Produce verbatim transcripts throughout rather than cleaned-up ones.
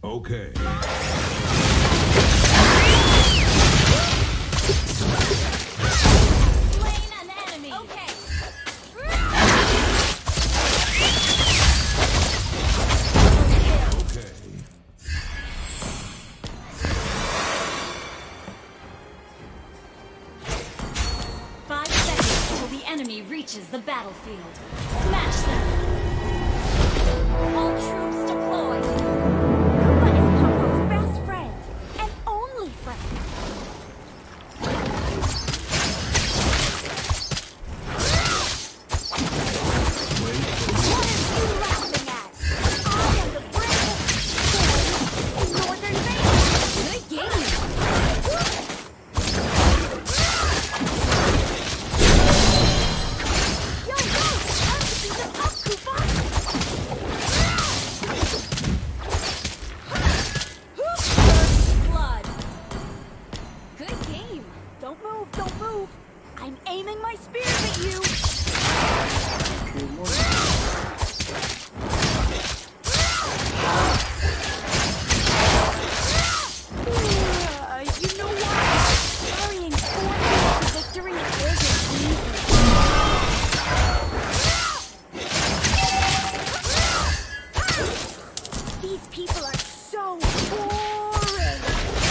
Okay. Slain an enemy. Okay. Okay. Five seconds till the enemy reaches the battlefield. Smash them. All troops deployed. Koopa is Popo's best friend and only friend. What are you laughing at? I am the bravest boy in Northern Vale. Good game. Yo, yo! Time to beat them up, Koopa! First blood. Good game. Don't move, don't move. I'm aiming my spears at you. Uh, you know what? Carrying four to victory isn't easy. These people are so boring.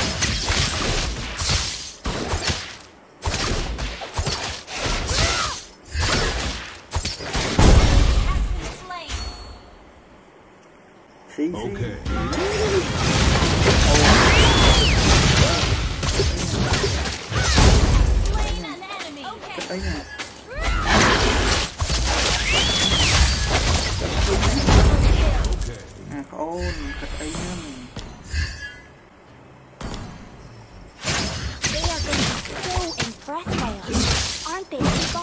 Has been slain. Sí, sí. Okay. Slain an enemy. Okay. Ấy nè. Okay. À, ôn, thật ấy nha. They are going to be so impressed by us, aren't they, Koopa?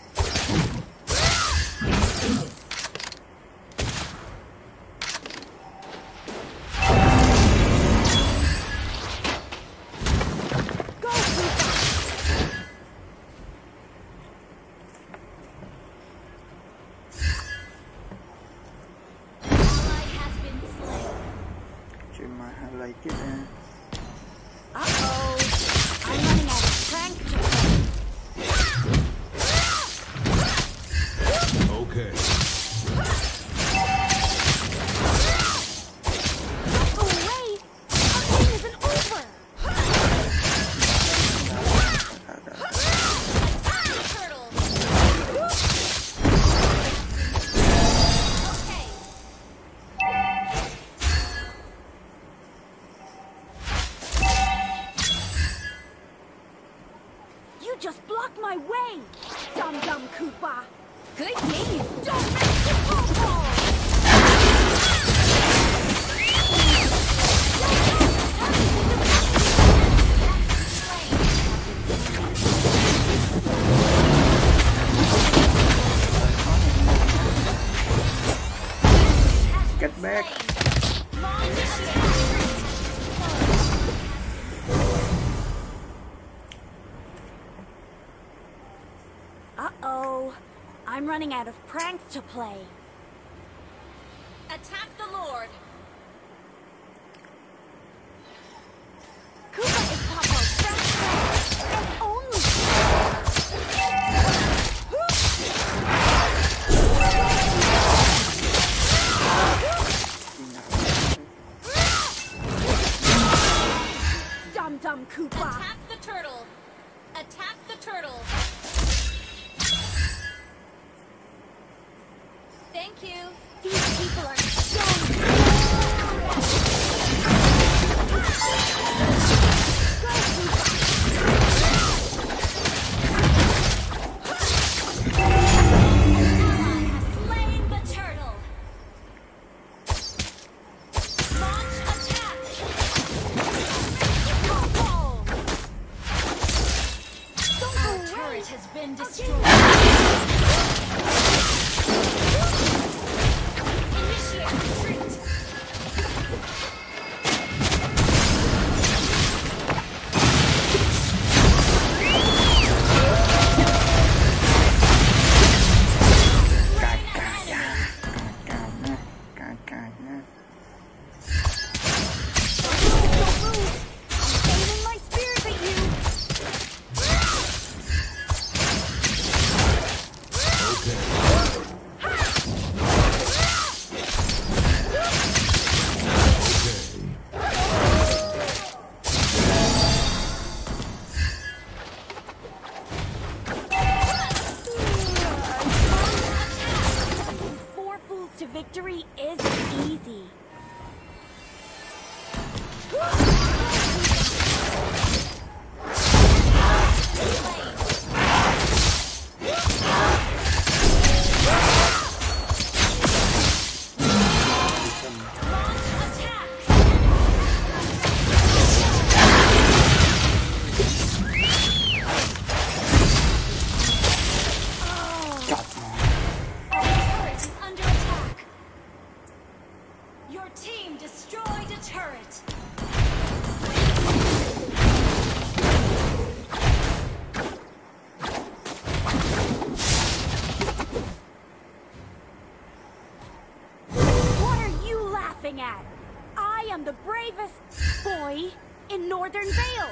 Go, Koopa! Ally has been slain. Chuyện mà lại chết à. Uh-oh. I'm running out of prank to play. Okay. Oh, wait! Our game isn't over! Turtle! Okay. You just blocked my way, dum-dum Koopa! Good game! Don't make it Popo! Get back. Uh-oh. I'm running out of pranks to play. Attack the Lord! Koopa is Popo's best friend and only Dum-dum Koopa. Attack the turtle! Attack the turtle! Thank you! These people are so Go, Koopa. Ally has slain the turtle. Launch attack. Popo. Our turret has been destroyed. I am the bravest boy in Northern Vale.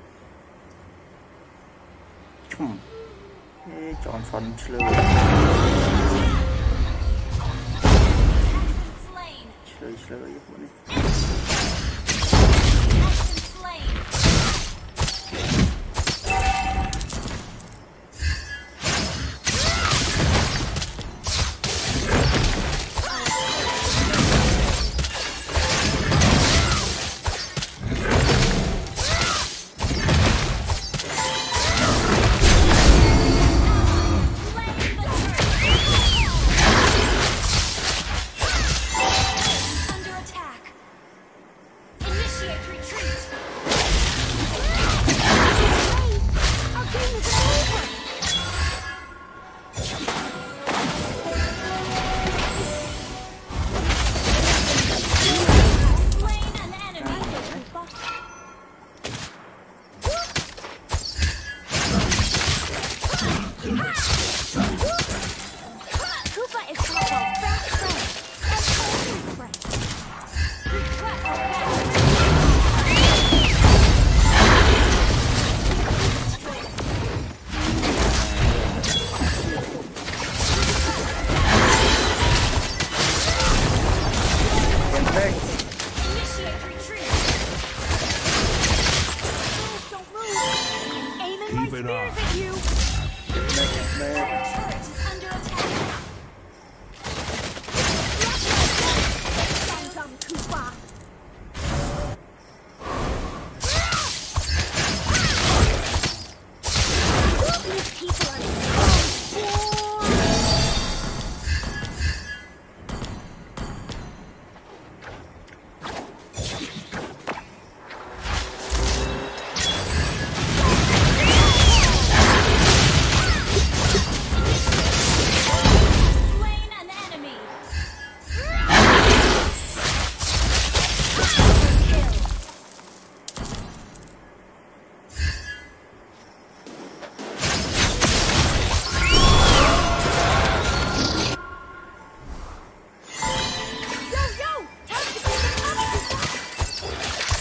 ชุ่มเอ๊ะจอนฟันเฉลย Has been slain. เฉลยเฉลยอย่างนี้ Has been slain. Under attack. Initiate retreat. Our game is over. Slain an enemy. Koopa is Popo's best friend and only friend. Request Get back initiate retreat. Don't move. I'm aiming my Keep it spears up. at you. get back get back Our turret is under attack. Dum dum Koopa. These people are so bored. Slain an enemy. Kill. Yo, yo! Time to keep it up, Koopa.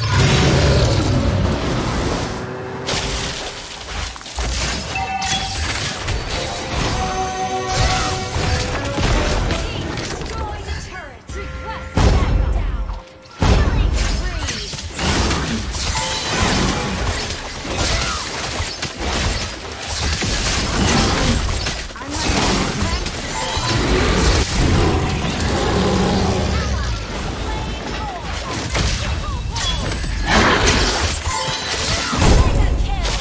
Destroy the turret. Request backup. Down. Killing spree. I'm not Mega kill.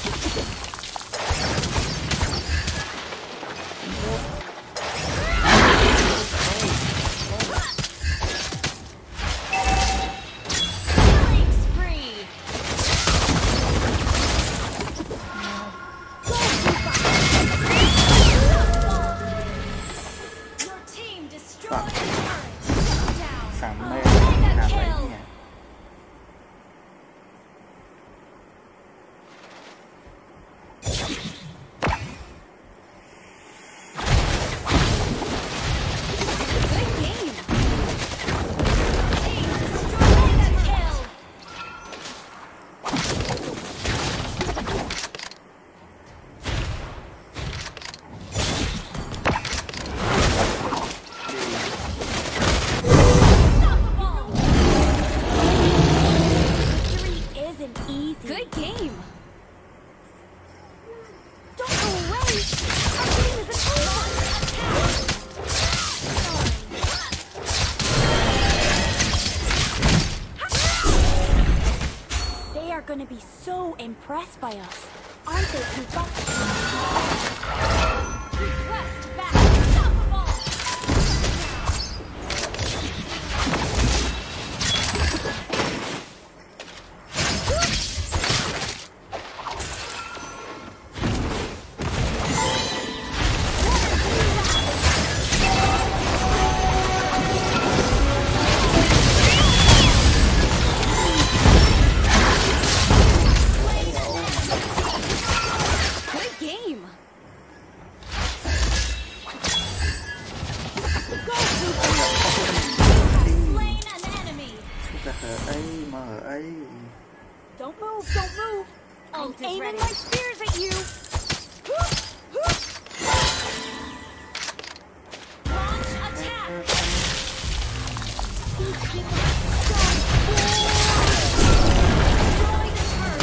Killing spree. Your team destroyed the turret. Shut down. สั่งแม่ Mega หนักไป kill. เนี่ย good game. Team destroyed the kill. Unstoppable. Victory isn't easy. Good game. Don't go away. Our game isn't over. They are going to be so impressed by us, aren't they, Koopa? Request back. Unstoppable. Good game. ở ấy mà ở ấy. Don't move, don't move. I'm Ult is aiming ready. my spears at you. Launch attack. These people are so bored. Destroy the turret.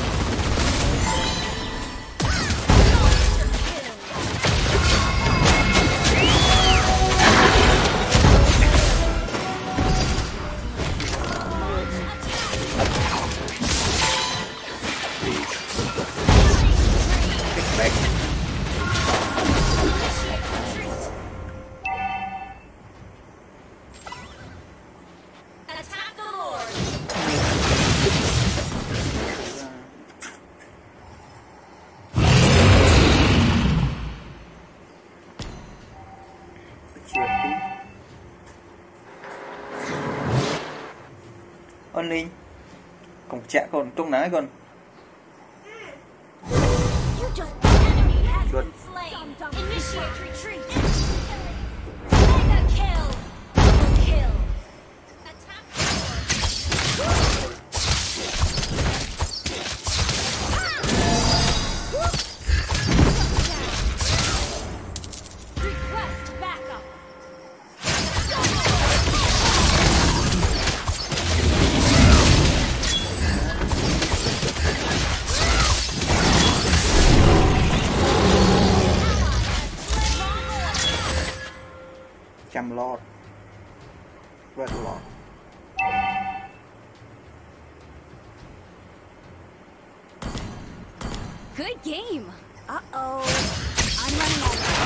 Back. Attack the Lord. Trượt đi. Ôn linh. Còn chạ còn trong nái còn. You just Enemy has Good. been slain. Initiate retreat. Mega kill. Double kill. Attack the Lord. Request backup. Trăm lọt. Vượt lọt. good game. Uh-oh. I'm running out of